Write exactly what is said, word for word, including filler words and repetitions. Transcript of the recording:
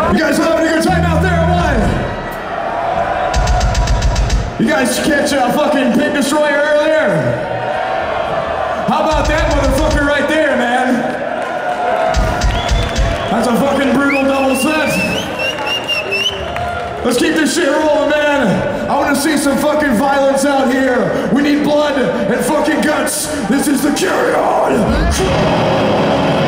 You guys having a good time out there or what? You guys catch a fucking Pit Destroyer earlier? How about that motherfucker right there, man? That's a fucking brutal double set. Let's keep this shit rolling, man. I want to see some fucking violence out here. We need blood and fucking guts. This is the Carry On.